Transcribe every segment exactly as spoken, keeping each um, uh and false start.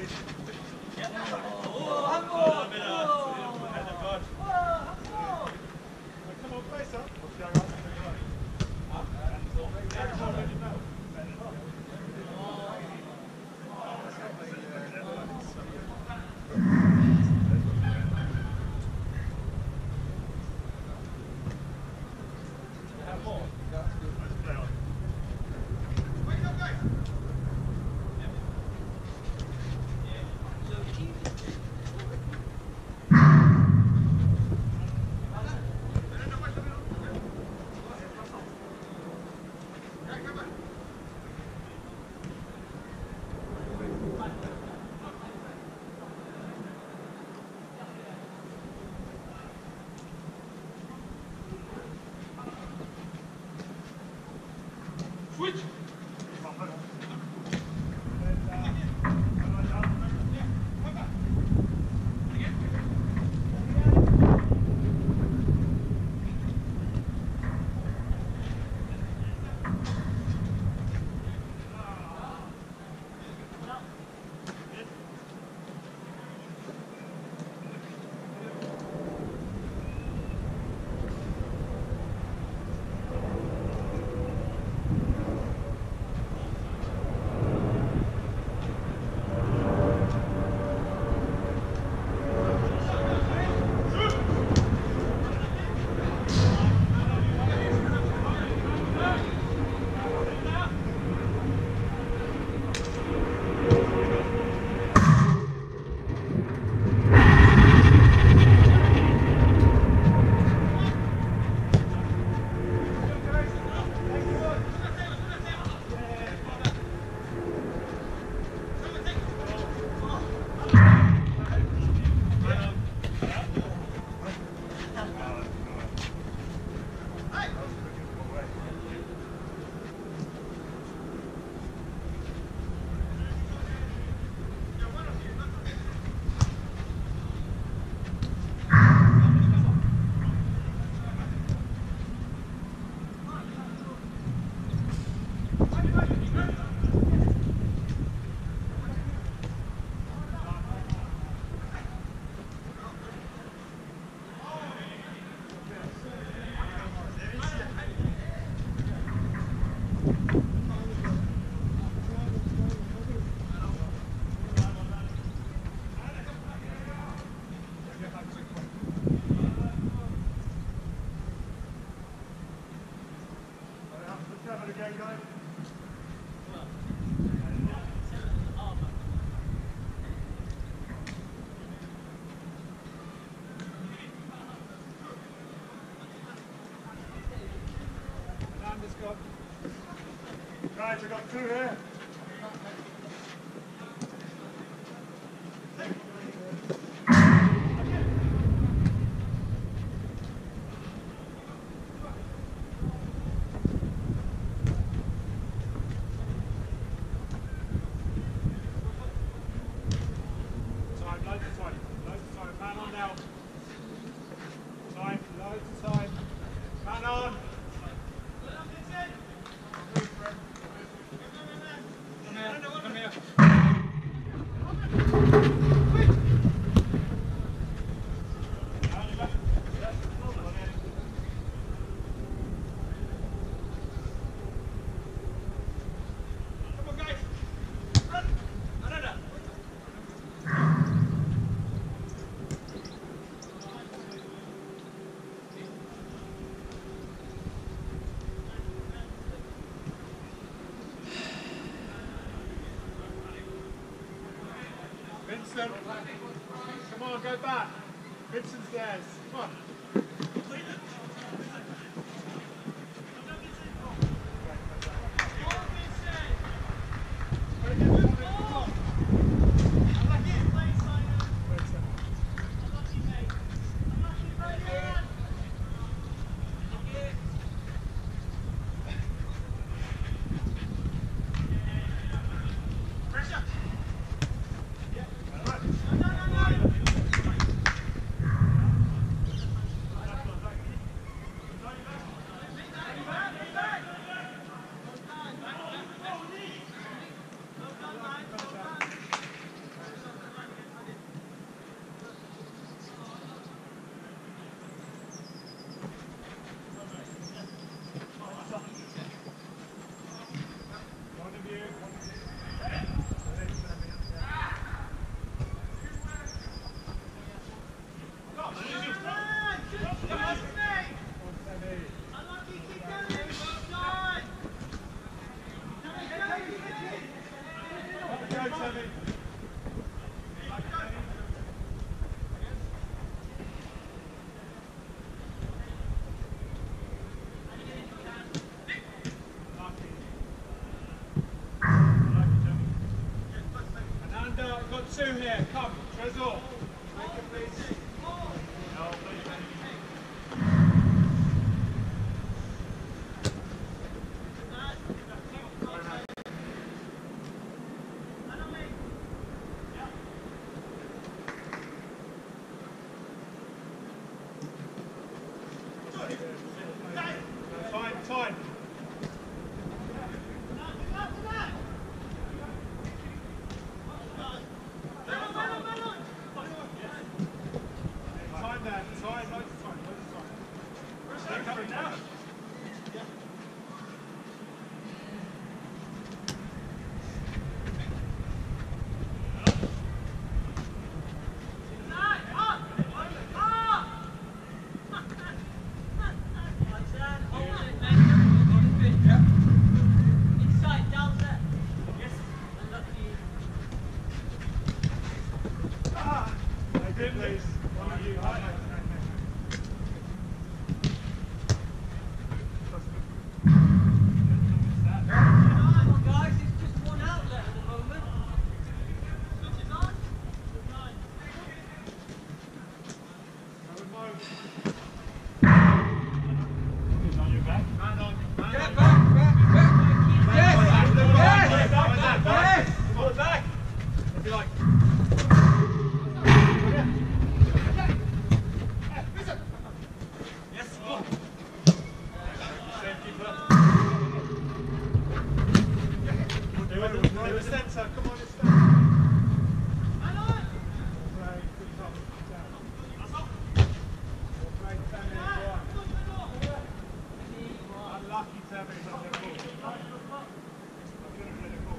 Guys, we've got two here. Time, loads of time. Loads of time. Man on now. Time, loads of time. Man on. Vincent, come on, go back. Vincent's theirs. Come on. two here, come, Trezor. Make it please. No, please. Time, time. Time there, time, loads of time, loads of time. They're coming now. Please, one of you. Guys, it's just one outlet at the moment. Switch is on. On your back. Man on. Man Get on. back, back, back. Yes! Yes! Back, back, back. Yes! Pull it back. If you like. Do a centre, come on, it's centre. Right, good top, down. Right, down in the right. Unlucky to have it on the ball. I'm going to play the ball.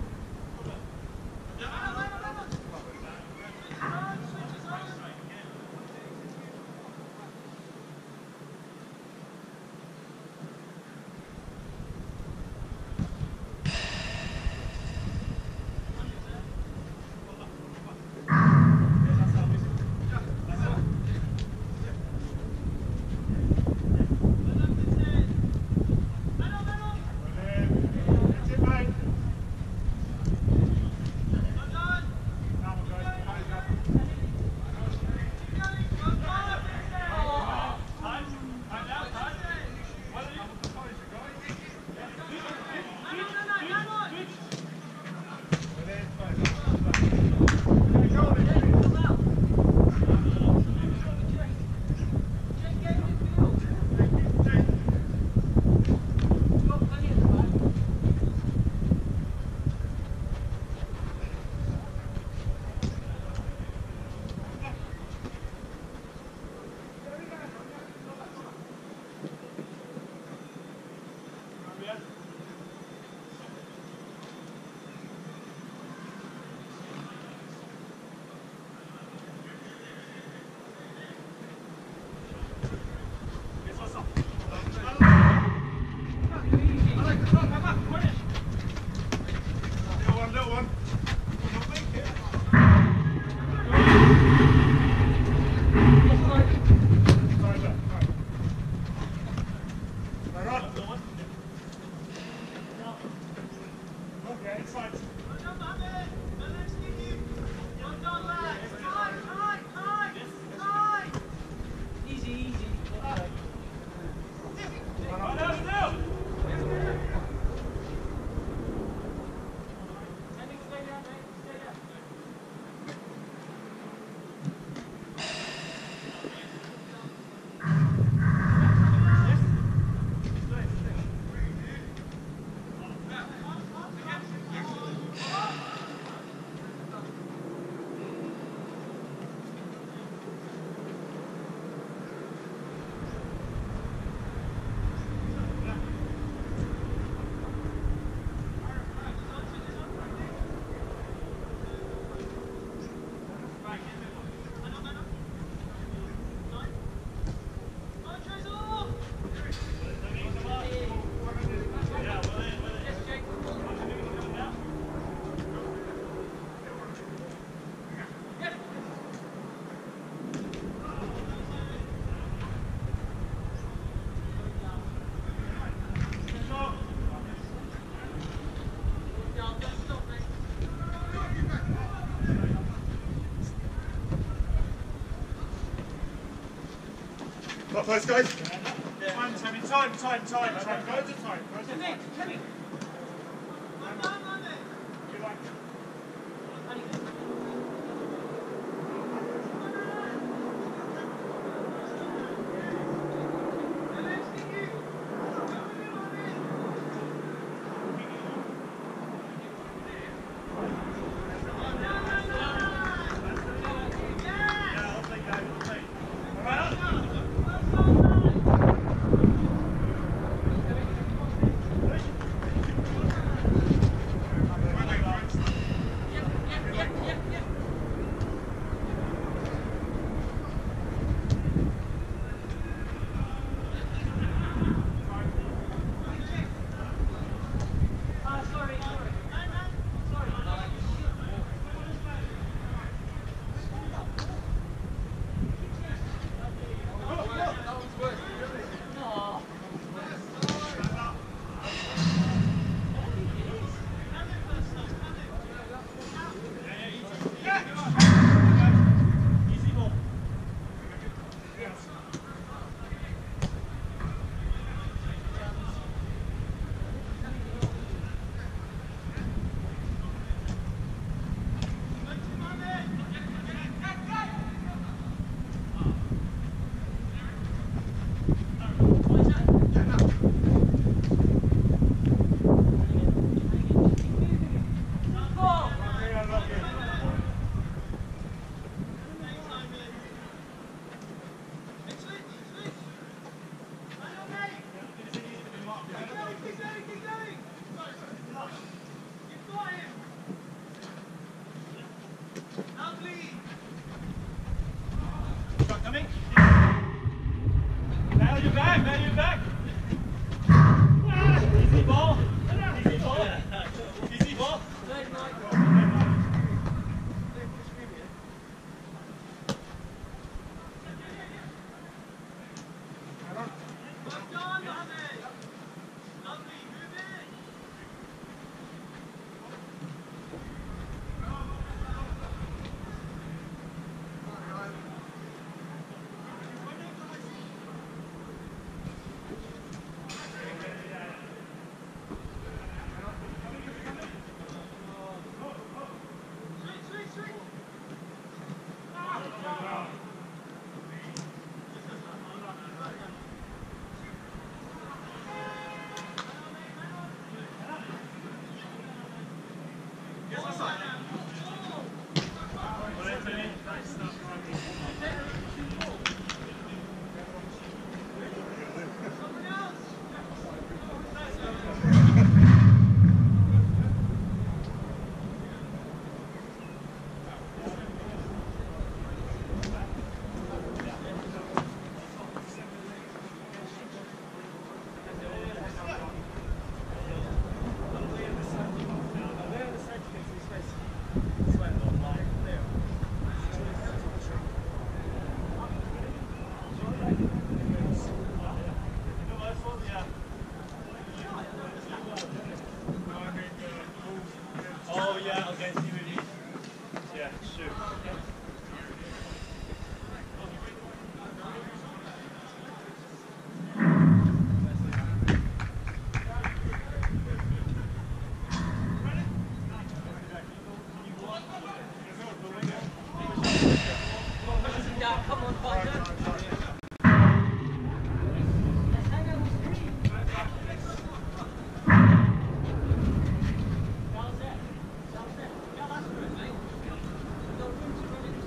Up first, guys. Time, Timmy, time, time, time, time. Go to time. Go to time. Timmy. You like it? Coming. Now you're back, now you're back. Easy ball. Easy ball. Easy ball. Oh yeah, against you really. Yeah, shoot. Yeah, come on, Bogdan. That was it. That was it. Yeah, that's good, mate. No room to run it.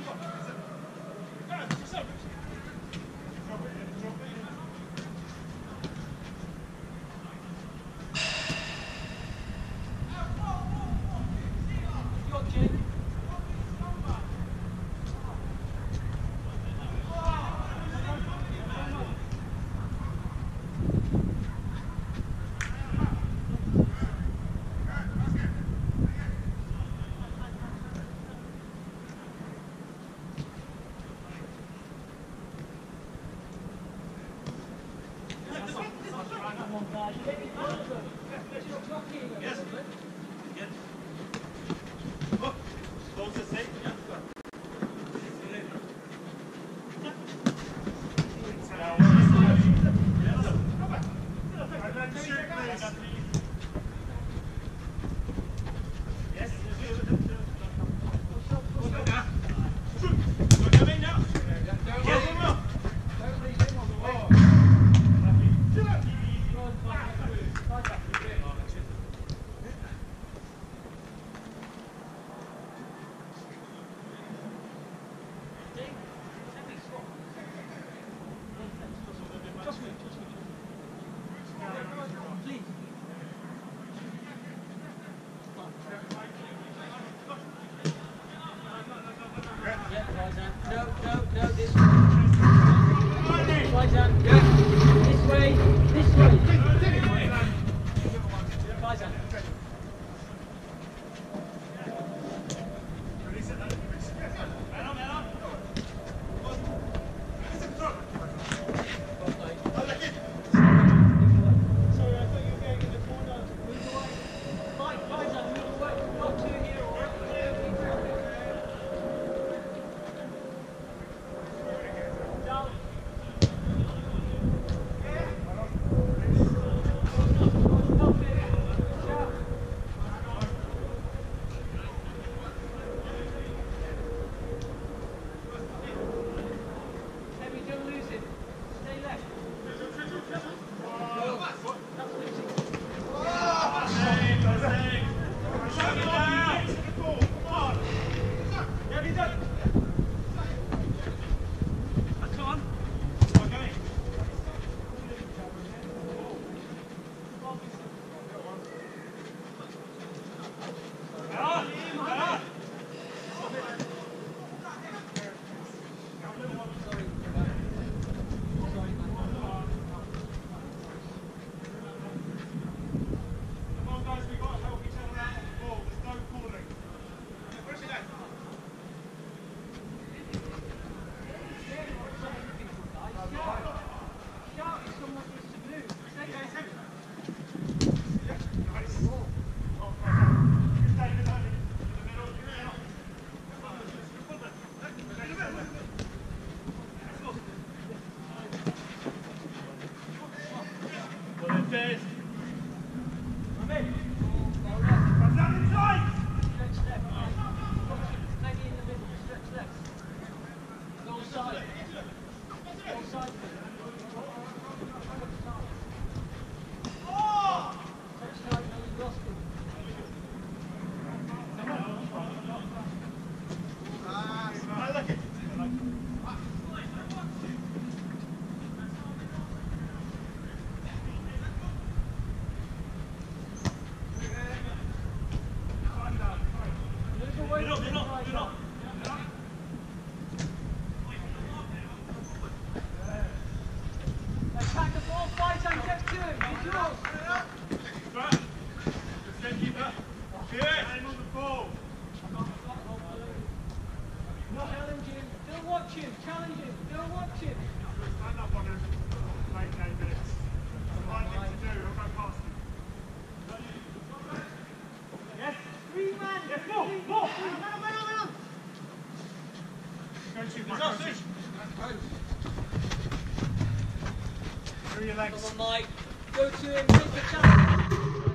Through your legs. Come on, Mike. Go to him, take the challenge.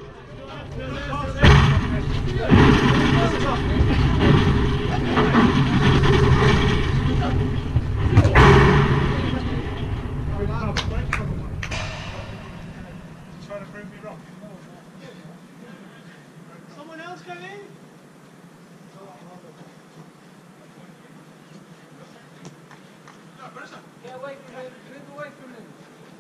Trying to prove me wrong. Someone else go in? Get away from him. Move away from him.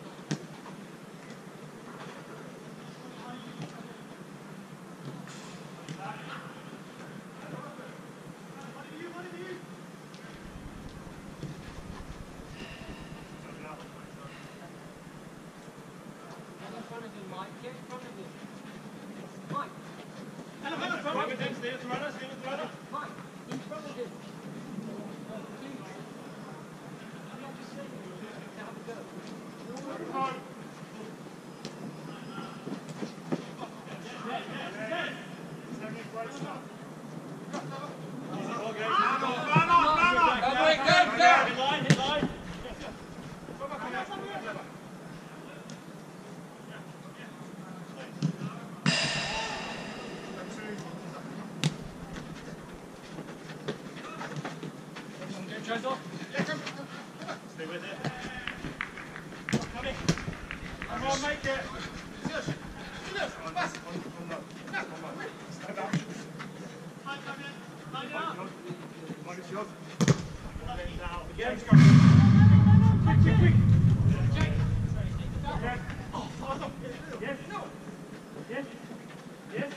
Get in front of him, Mike. Get in front of him. Mike. Stay with him, stay with the runner, stay with the runner. Mike. In front of him. Oh, please. I'm not just saying it. Have a go. Come on. Second, great stuff. Okay, man on, man on, man on. Go, Mike, go, go. Hit line, hit line. Get off. Stay with it. Come in. Come on, make it. Stand up. Mike, it's yours. Again. Quick, quick, quick. Again. Yes. Yes. Yes.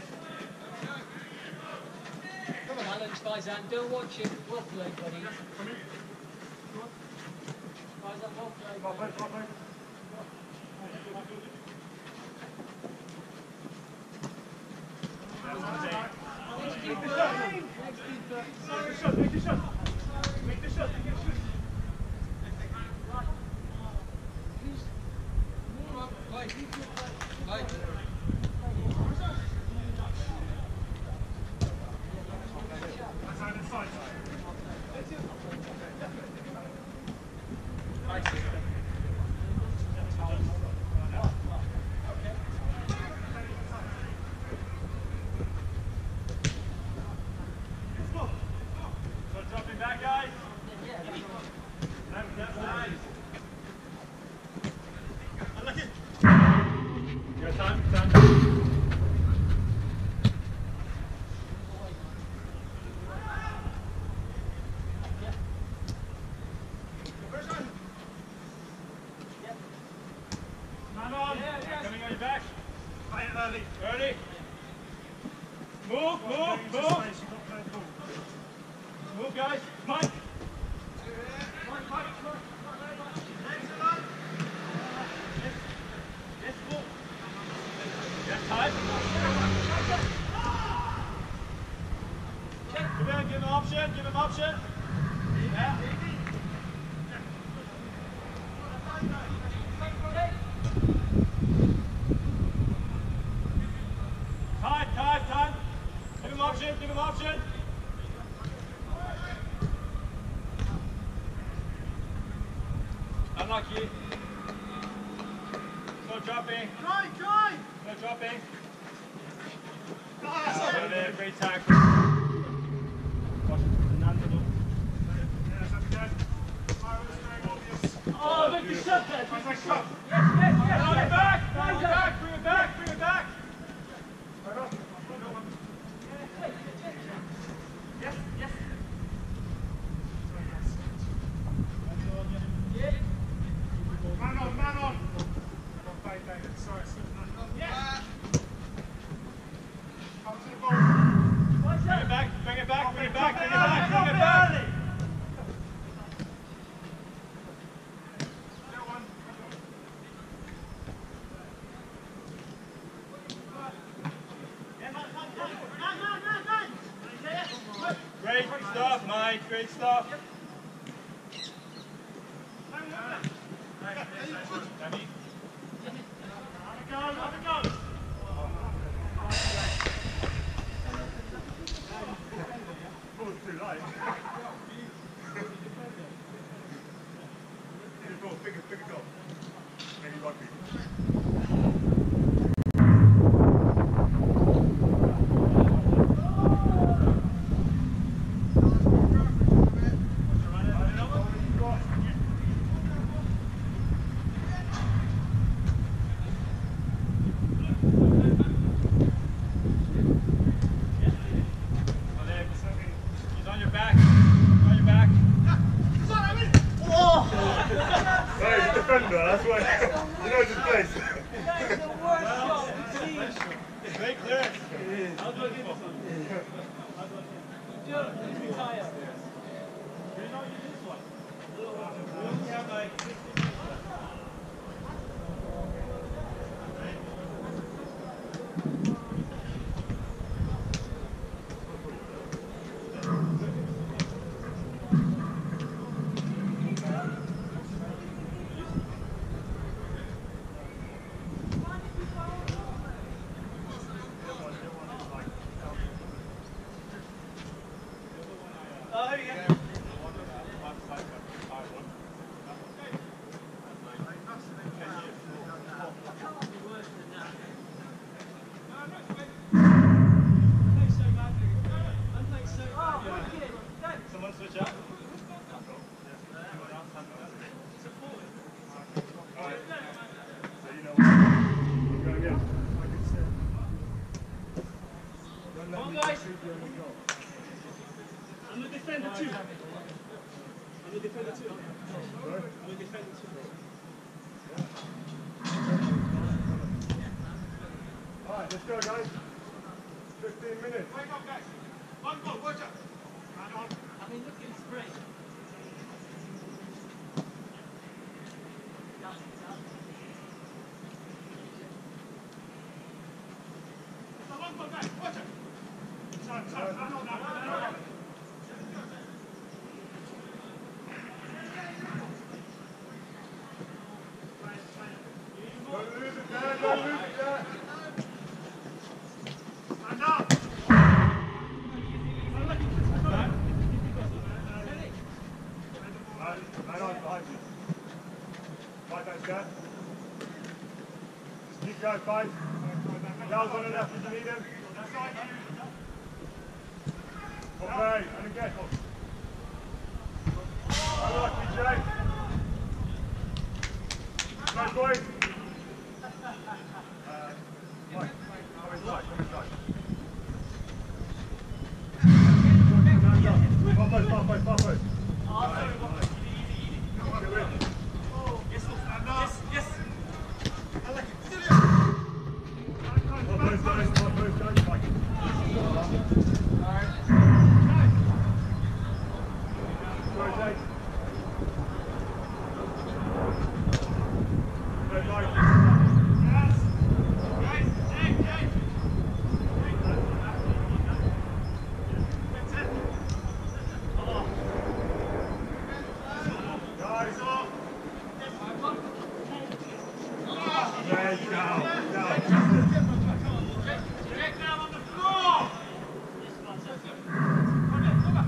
Come on, Alan Faizan. Don't watch it. Well played, buddy. Come in. Faizan, well played. Well played, well played. Next keeper. Next keeper. Make the shot, make the shot. Make the shot, make the shot. Please. Mike. Keep your play. Mike. Side and side. So dropping back, guys. That's, that's nice. Unlucky. Your time, time. Man on. Coming on your back. Play it early. Early. Move, move, move. Move, guys. Mike. Mike, Mike, Mike. Yes. Yes, move. Yes, time. Give him, give him option, give him option. Yeah. Time, time, time. Give him option, give him option. Unlucky. No dropping. Try, try. No dropping. Nice. Oh, there, great tackle. Watch Fernando. Yes, that's good. Oh, make the shot there. Make the shot. Yes, yes, yes. Bring it back. Bring it back. Bring it back. Bring it back. Yes, yes. Man on, man on. Bang, bang. Sorry, yes. Come to the ball. Bring it back, bring it back, bring it back, bring it back, bring it back. Great stuff, Mike. Great stuff. Danny. Have a go, have a go. Oh, it's too light. Bigger goal, bigger, bigger goal. Maybe rugby. He's on your back. defender, that's why he knows his place. That is the worst shot we've seen. Very clear. How do I get this one? How do I get it? Joe, let's retire. Do you know you this one? We only have like fifteen minutes left. Oh, here you go. Someone switch up. Alright. So you know what? Go again. Don't let Come on, me guys. shoot you in the goal. I'm the defender too. I'm the defender too. Sorry? I'm the defender too. Alright, let's go guys. fifteen minutes. Wake up, guys. One goal, watch out. Man on. I mean, look at his brain. So one goal, guys. Watch out. Son, son, man on, man on, man on. Don't lose it there, don't lose it there. Stand up. Man, man on behind you. Fight that shot. Just keep going, fight. Yell's on the left if you need him. Okay, and again. Unlucky, Jake. Nice boys. Uh, Mike, come inside, come inside. Pop post, pop post, pop post. Get rid. Yes, stand up. Yes, yes. I like it. Pop post, guys, pop post, guys. Mike. Sorry, Jake. Good, Mike. Yes. Guys, Jake, Jake. That's it. Guys. So, There you go. Go. Jake down on the floor. Come here, come back.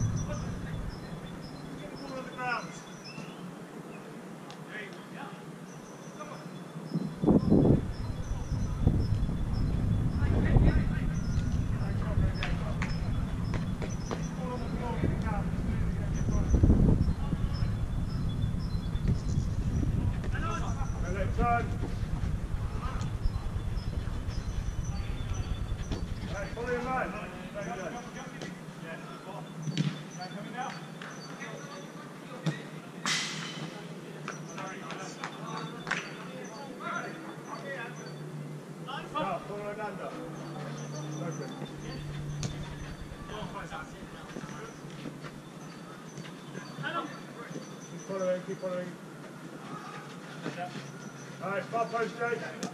Get the ball on the ground. There you go. Come on. Ball on the floor, get the ground. And then turn. Right, follow your man. There you go. Coming down. Now, follow Hernando. Open. Keep following, keep following. Alright, spot post, Jake.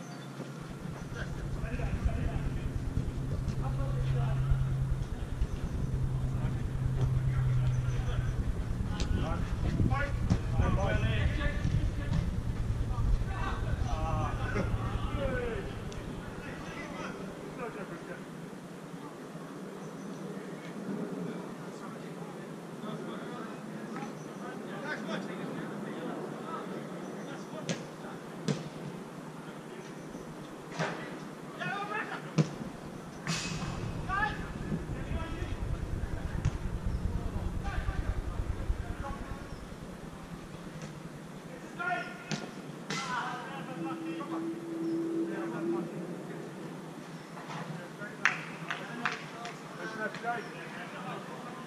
Mike.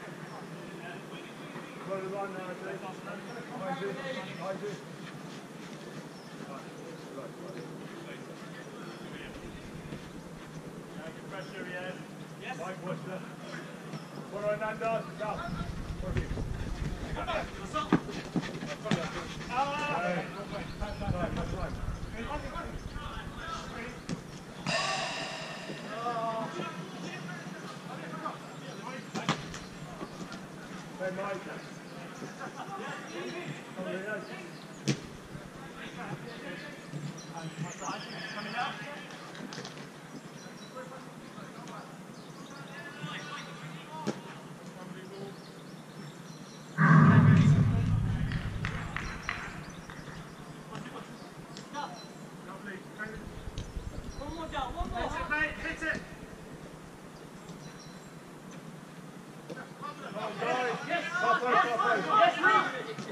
Follow the line now, Jake. Behind you, behind you. Pressure, yes. Yes. Mike, watch that. One on Nanda. Stop. Perfect. What's up? Ah! Hey. Time, time, time. Hey, Mike. Coming out. One more down, one more. Hit it, mate. Hit it. Oh, guys. Yes. Top play, top play. Yes, Reed.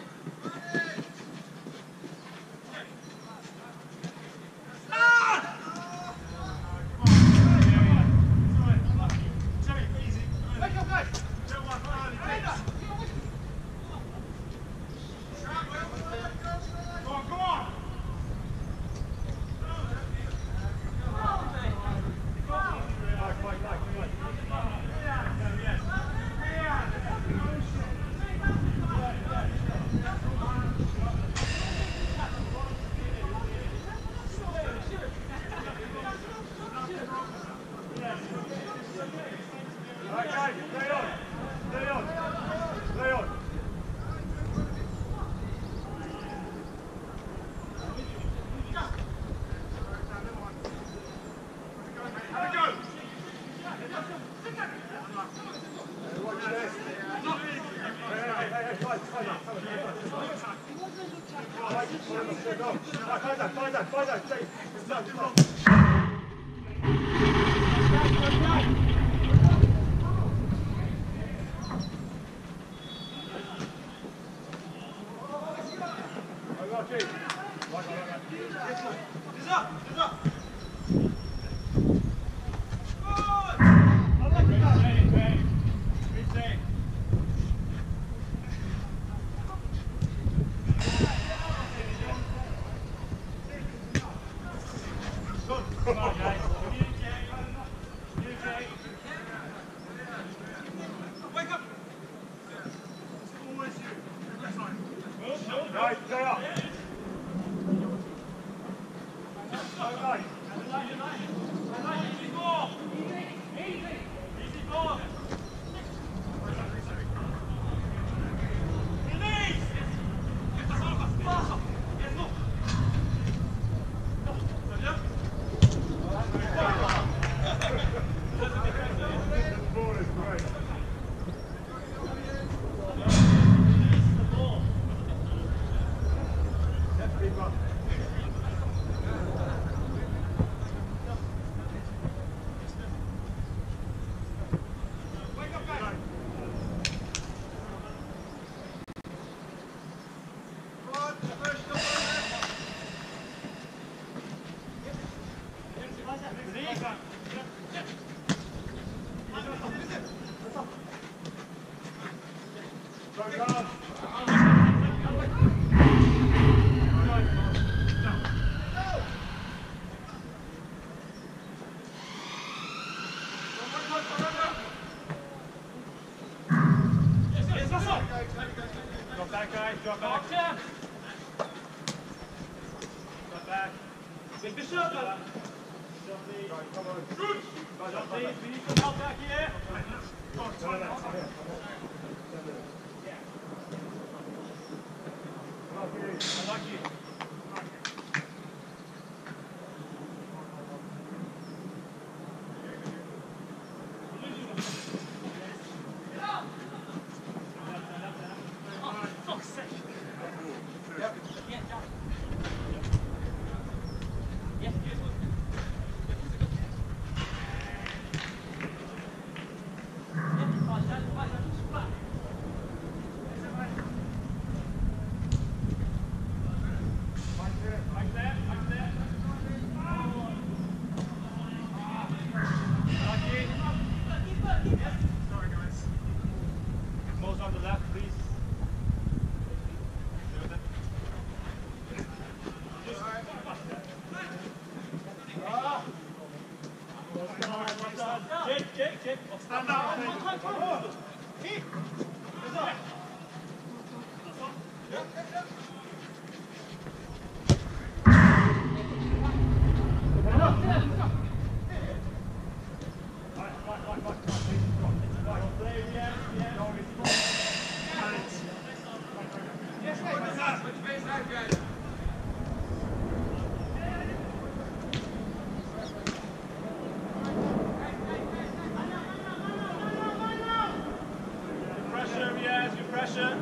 Drop back, guys. Drop back. Down. Drop back. Big Bishop. Shot Right, come on. these. We need some help back here. Unlucky. Pressure, yes, good pressure.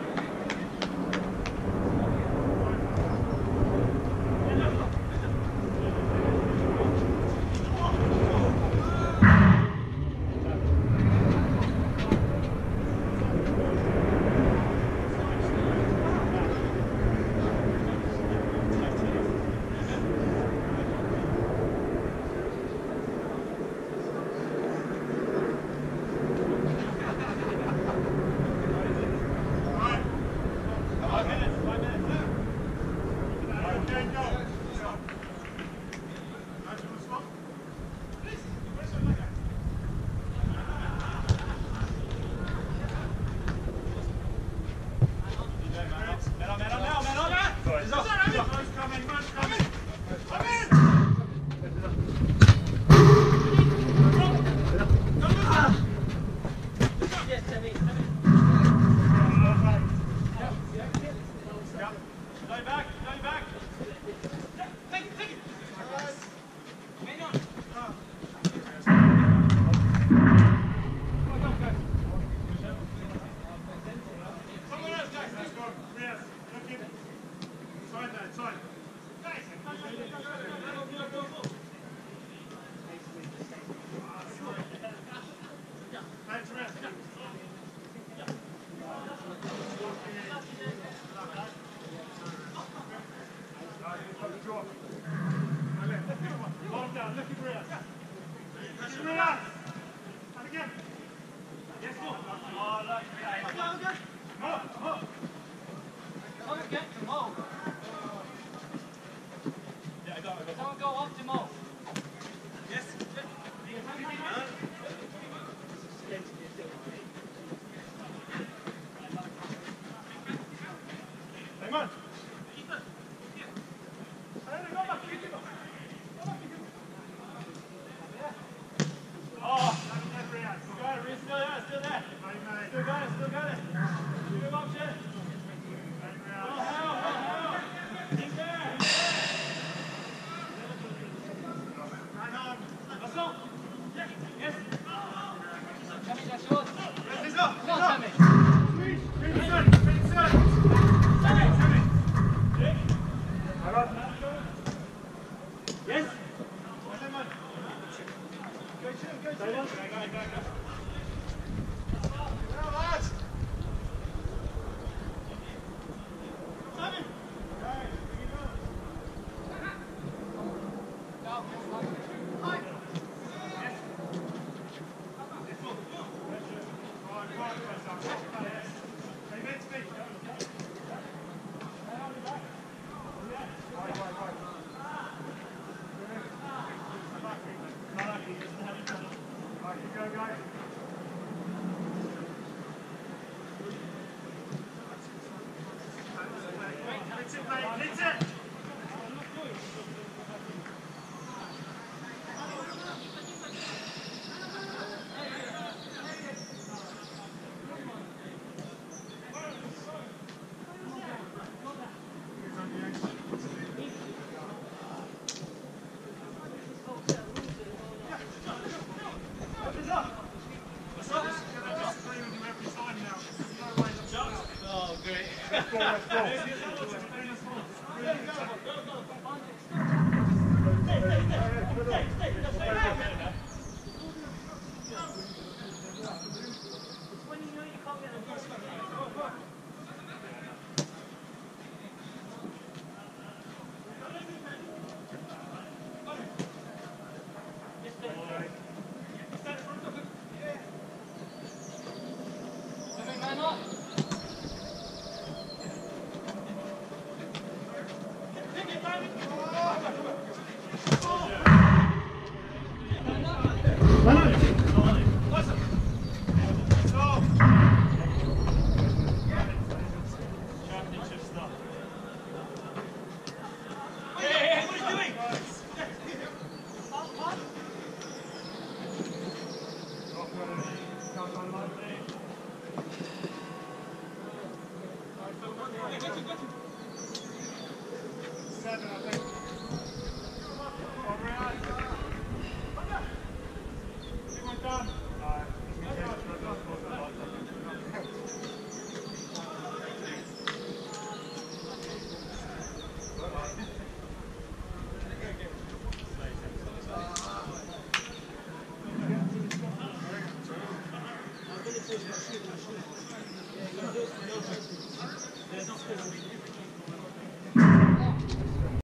seven, I think. Over and out. Two more done. Alright, just be careful for those both of us. There's no